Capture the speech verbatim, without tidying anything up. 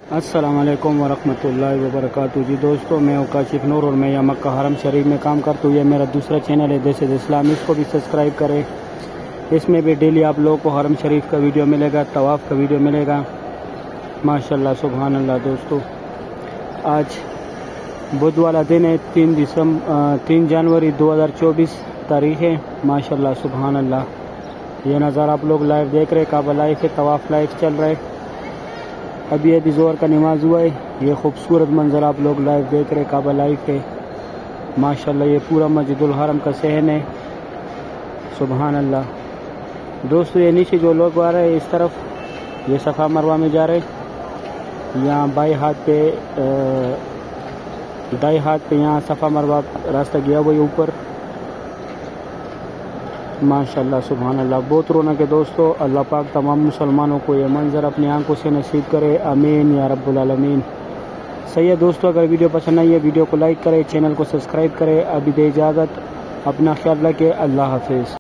السلام علیکم ورحمۃ اللہ وبرکاتہ۔ جی دوستو، میں ہوں کاشف نور اور میں یہاں مکہ حرم شریف میں کام کرتا ہوں۔ یہ میرا دوسرا چینل ہے دیس اسلام، اس کو بھی سبسکرائب کریں۔ اس میں بھی ڈیلی آپ لوگوں کو حرم شریف کا ویڈیو ملے گا، طواف کا ویڈیو ملے گا۔ ماشاءاللہ سبحان اللہ۔ دوستو آج بدھ والا دن ہے، تین دسمبر تین جنوری دو ہزار چوبیس تاریخ ہے۔ ماشاءاللہ سبحان اللہ۔ یہ نظارہ آپ لوگ لائیو دیکھ رہے، کعبہ لائیو ہے، طواف لائیو چل رہا ہے۔ ابھی ابھی زور کا نماز ہوا ہے۔ یہ خوبصورت منظر آپ لوگ لائیو دیکھ رہے، کعبہ لائیو ہے۔ ماشاءاللہ یہ پورا مسجد الحرم کا صحن ہے۔ سبحان اللہ۔ دوستو یہ نیچے جو لوگ آ رہے ہیں اس طرف، یہ صفا مروہ میں جا رہے، یہاں بائیں ہاتھ پہ دائیں ہاتھ پہ یہاں صفا مروہ راستہ گیا ہوا ہے اوپر۔ ماشاءاللہ سبحان اللہ، بہت رونق ہے دوستو۔ اللہ پاک تمام مسلمانوں کو یہ منظر اپنی آنکھوں سے نصیب کرے، آمین یا رب العالمین۔ صحیح ہے دوستو، اگر ویڈیو پسند آئی ہے ویڈیو کو لائک کرے، چینل کو سبسکرائب کرے۔ ابھی دے اجازت، اپنا خیال رکھے، اللہ حافظ۔